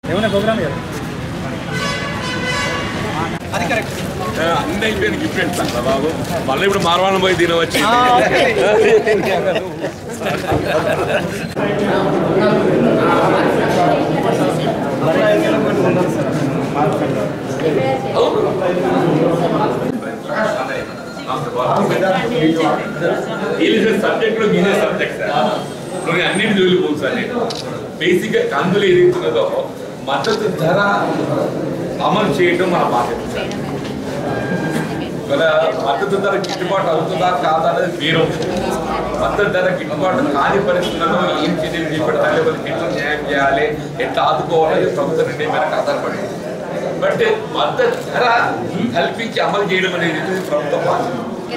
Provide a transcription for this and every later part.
ఏమైనా ప్రోగ్రామ్ అది కరెక్ట్ అన్నీ అయిపోయిన గిఫ్ట్ ఇస్తాను బాబు మళ్ళీ ఇప్పుడు మార్వాణం పోయి తినవచ్చు సబ్జెక్ట్ లో మీదే సబ్జెక్ట్ సార్ అన్నింటి జోలిపోదు సార్ నేను బేసిక్గా కందులు ఏదైతున్నదో మద్దతు ధర అమలు చేయడం మన బాధ్యత సార్. మద్దతు ధర గిట్టుబాటు అవుతుందా కాదా అనేది వేరు. మద్దతు ధర గిట్టుబాటు కాని పరిస్థితుల్లో ఏం చర్యలు చేపట్టాలి, వాళ్ళకి ఎట్లా న్యాయం చేయాలి, ఎట్లా ఆదుకోవాలి ప్రభుత్వం నిర్ణయం మేరకు ఆధారపడింది. బట్ మద్దతు ధర కల్పించి అమలు చేయడం అనేది ప్రభుత్వ బాధ్యత.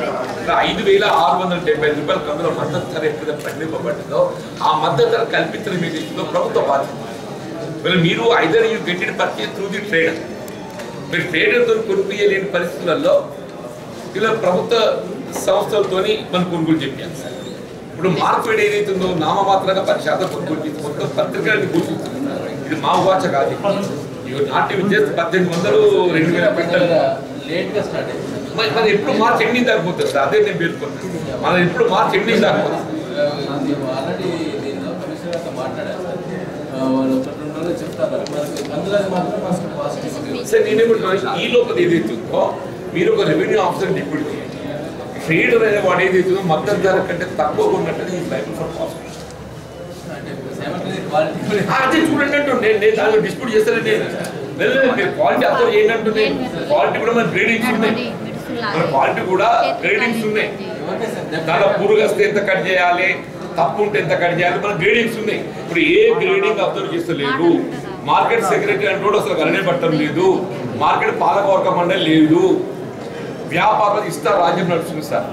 5,675 రూపాయల కందులో మద్దతు ధర ఎప్పుడైతే ప్రకటింపబడిందో ఆ మద్దతు ధర కల్పించడం ఏదైతుందో ప్రభుత్వ బాధ్యత. మీరు either you get it purchase through the trader. మీరు ట్రేడర్తో కొనుక్కోలేని పరిస్థితులలో ఇలా ప్రభుత్వ సంస్థలతో మనం కొనుగోలు చెప్పాను సార్. ఇప్పుడు మార్కెట్ ఏదైతుందో నామమాత్రంగా 10% కొనుగోలు చేసి మొత్తం పత్రికలని ఘోషిస్తున్నారు. ఇది మా వాచ కాదు. నాటి విద్యార్థి 1800 2000 క్వింటల్ లేట్గా స్టార్ట్ అయింది. మరి ఎప్పుడు మార్చి ఎండింగ్ దాకా పోతుంది సార్. అదే నేను పేర్కొన్నాను. మనం ఎప్పుడు మార్చి ఎండింగ్ దాకా పోతుంది. ఆల్రెడీ నేను కమిషనర్ గారితో మాట్లాడాను సార్. వాళ్ళు 2 రోజులు చెప్తారు. అందులో మాత్రం ఫస్ట్ పాజిటివ్ సార్ నేనేమంటున్నాను, ఈ లోపల ఏదైతుందో మీరు ఒక రెవెన్యూ ఆఫీసర్ డిప్యూటీ చేయండి. ట్రేడర్ అనే వాడు ఏదైతుందో మద్దతు ధర కంటే తక్కువ ఉన్నట్టు ఈ లైఫ్ ఫర్ పాజిటివ్ అదే చూడండి అంటుండే. నేను దాన్ని డిస్ప్యూట్ చేస్తానండి. మీరు క్వాలిటీ అబ్జర్వ్ చేయండి అంటుండే. క్వాలిటీ కూడా మన గ్రేడింగ్స్ ఉన్నాయి. మన క్వాలిటీ కూడా గ్రేడింగ్స్ ఉన్నాయి. దాంట్లో పురుగు వస్తే ఎంత కట్ చేయాలి, తప్పు ఉంటే ఎంత కట్ చేయాలి, మన గ్రేడింగ్స్ ఉన్నాయి. ఇప్పుడు ఏ గ్రేడింగ్ అబ్జర్వ్ చేస్తలేదు. మార్కెట్ సెక్రటరీ అంటే అసలు గణనే పట్టడం లేదు. మార్కెట్ పాలకవర్గ మండలి లేదు. వ్యాపారం ఇస్తా రాజ్యం నడుస్తుంది సార్.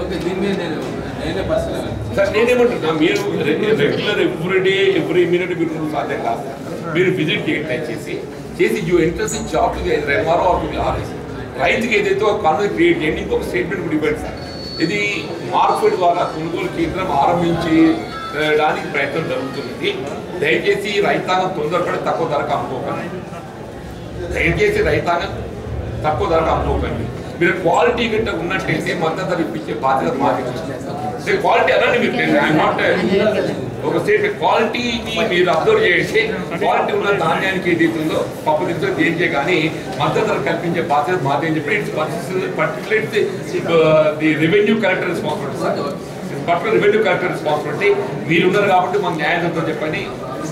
సార్ నేనేమంటున్నా, మీరు రెగ్యులర్ ఎవ్రీడే ఎవ్రీ మినిట్ మీరు సాధ్యం కాదు. మీరు విజిట్ చేయండి చేసి you entrance in job to MRO or to RS. రైతుకి ఏదైతే ఒక కాన్సెప్ట్ క్రియేట్ చేయండి. ఇంకొక స్టేట్మెంట్ కూడా ఇవ్వండి సార్. ఇది మార్కెట్ ద్వారా కొనుగోలు కేంద్రం ఆరంభించడానికి ప్రయత్నం జరుగుతున్నది. దయచేసి రైతాంగం తొందరపడి తక్కువ ధరకు అమ్ముకోకండి. దయచేసి రైతాంగం తక్కువ ధరకు అమ్ముకోకండి. మీరు క్వాలిటీ గంట ఉన్నట్టయితే మద్దతు ధర ఇప్పించే బాధ్యత మాకు. క్వాలిటీ అనండి మీరు ఒక స్టేట్ క్వాలిటీని మీరు అబ్జర్వ్ చేసి క్వాలిటీ ఉన్న ధాన్యానికి ఏదైతుందో పప్పు దించో దేనికే కానీ మద్దతు ధర కల్పించే బాధ్యత మాదేని చెప్పి it's particular the revenue collector responsibility sir. Particular revenue collector responsibility. మీరు ఉన్నారు కాబట్టి మాకు న్యాయం చెప్పని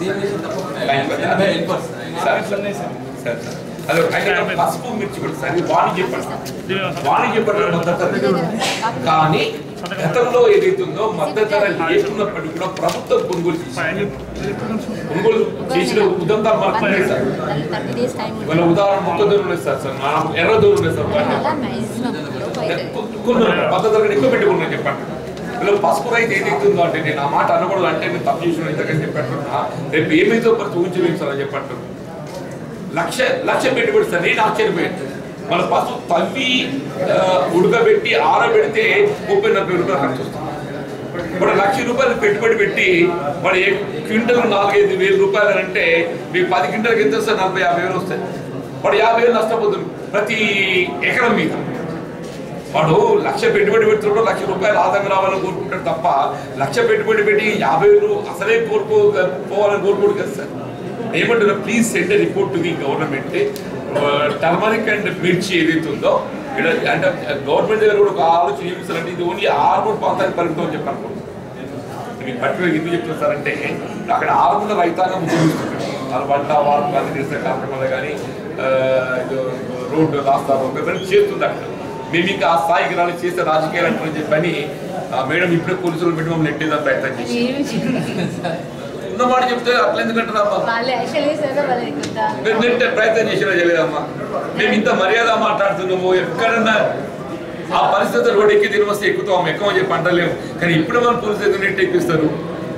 సార్. అదే పసుపు మిర్చి కూడా సార్ వాణిజ్య పంటల మద్దతు కానీ గతంలో ఏదైతుందో మద్దతు ధర లేకున్నప్పటికీ కూడా ప్రభుత్వం కొనుగోలు చేసిన ఉదంతాలు మనకు ఉన్నాయి సార్. వాళ్ళ ఉదాహరణ మొక్కదూరు ఉన్నాయి సార్. ఎర్రదూరు ఉన్నాయి సార్. మద్దతు ధర ఎక్కువ పెట్టుకున్నా చెప్పండి. ఇలా పసుపు రైతు ఏదైతుందో అంటే నేను ఆ మాట అనకూడదు అంటే నేను తప్పు చేసిన ఇంతకని చెప్పట్టున్నా రేపు ఏమైతే పరిస్థితి ఊహించలేము సార్ అని చెప్పంటారు. లక్ష పెట్టుబడి సార్. నేను ఆశ్చర్యపోయాను. మన పసుపు తవ్వి ఉడకబెట్టి ఆరబెడితే 30-40 రూపాయలు ఖర్చు వస్తుంది. ఇప్పుడు 1,00,000 రూపాయలు పెట్టుబడి పెట్టి మరి క్వింటల్ 4-5 వేల రూపాయలు అంటే మీకు 10 క్వింటల్కి ఎంత వస్తుంది? 40-50 వేలు వస్తాయి. వాడు 50 వేలు నష్టపోతుంది ప్రతి ఎకరం మీద. వాడు 1,00,000 పెట్టుబడి పెడుతున్నాడు, 1,00,000 రూపాయలు ఆదాయం రావాలని కోరుకుంటాడు తప్ప 1,00,000 పెట్టుబడి పెట్టి 50 వేలు అసలే కోరుకోవాలని కోరుకోడు కదా సార్. ఏమంటారు, please send a report to the government. Turmeric and mirchi ఏదైతే ఉందో ఇక్కడ అంటే గవర్నమెంట్ దగ్గర కూడా ఒక ఆలోచన చూపిస్తారంటే ఇది ఓన్లీ ఆర్మూర్ ప్రాంతానికి పరిమితం అని చెప్పి అనుకుంటున్నాను. మీకు పర్టికులర్ ఎందుకు చెప్తున్నారంటే అక్కడ ఆర్మూల రైతాంగం ఉపయోగిస్తుంది. వాళ్ళు వంట వాళ్ళు కానీ చేసే కార్యక్రమాలు కానీ రోడ్డు రాస్తారు చేస్తుంది. అక్కడ మేము ఇంకా ఆ స్థాయికి రాని చేసే రాజకీయాలు అంటారని చెప్పని మేడం ఇప్పుడే పోలీసులు పెట్టి మమ్మల్ని నెట్టేదాన్ని ప్రయత్నం చేసి ఉన్నమాట చెప్తే అట్లా ఎందుకంటారమ్మా? నెట్టే ప్రయత్నం చేసినా చేయలేదమ్మా. మేము ఇంత మర్యాద మాట్లాడుతున్నాము. ఎక్కడన్నా ఆ పరిస్థితులు రోడ్డు ఎక్కి తిని వస్తే ఎక్కుతాము, ఎక్కువని చెప్పి అంటలేము. కానీ ఇప్పుడు మనం పోలీసులు నెట్ ఎక్కిస్తారు.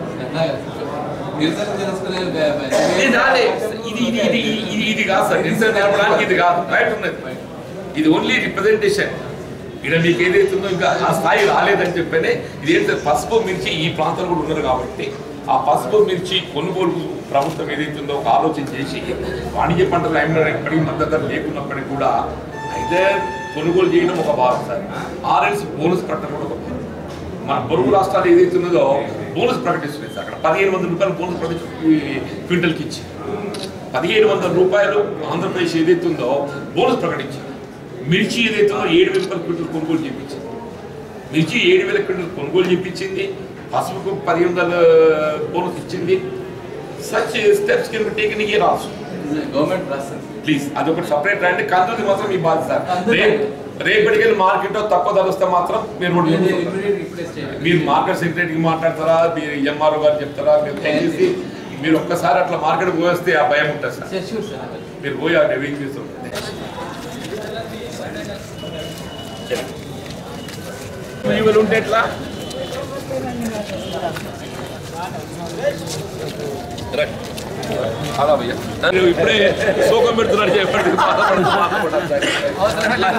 ఇది కాదు సార్. నిరసన తెలపడానికి ఇది కాదు. రైట్ ఉన్నది. ఇది ఓన్లీ రిప్రజెంటేషన్. ఇక్కడ మీకు ఏదైతుందో ఇంకా ఆ స్థాయి రాలేదని చెప్పనే ఇదేంటే పసుపు మిర్చి ఈ ప్రాంతంలో కూడా ఉన్నారు కాబట్టి ఆ పసుపు మిర్చి కొనుగోలు ప్రభుత్వం ఏదైతుందో ఒక ఆలోచన చేసి వాణిజ్య పంటలు ఎప్పటికీ మద్దతు ధర లేకున్నప్పటికీ కూడా అయితే కొనుగోలు చేయడం ఒక భాగం సార్. ఆర్ఎల్స్ బోనస్ ప్రకటన కూడా ఒక భాగం. మన పొరుగు రాష్ట్రాలు ఏదైతున్నదో బోనస్ ప్రకటిస్తున్నాయి సార్. అక్కడ 1500 రూపాయలు బోనస్ ప్రకటించి క్వింటల్కి ఇచ్చి 1500 రూపాయలు ఆంధ్రప్రదేశ్ ఏదైతుందో బోనస్ ప్రకటించింది. మిర్చి ఏదైతుందో 7000 రూపాయల క్వింటల్ కొనుగోలు చేయించింది. మిర్చి 7000 క్వింటల్ కొనుగోలు చేయించింది. పసుపుకు 1500 బోనస్ ఇచ్చింది. Such steps can be taken here also. Government రాస్తుంది ప్లీజ్ అదొకటి సపరేట్ రండి. కందులు మాత్రం మీ బాధ్యత సార్. రేపటికి వెళ్ళి మార్కెట్లో తక్కువ ధర వస్తే మాత్రం మీరు మార్కెట్ సెక్రటరీకి మాట్లాడతారా, మీరు ఎంఆర్ఓ గారు చెప్తారా, మీరు దయచేసి మీరు ఒక్కసారి అట్లా మార్కెట్ పోస్తే ఆ భయం ఉంటుంది సార్. మీరు పోయి ఆ డెవింగ్ చేస్తూ ఉంటే ఎట్లా అలా భయ్యా ఇప్పుడే శోకం పెడుతున్నాడు చెప్పండి.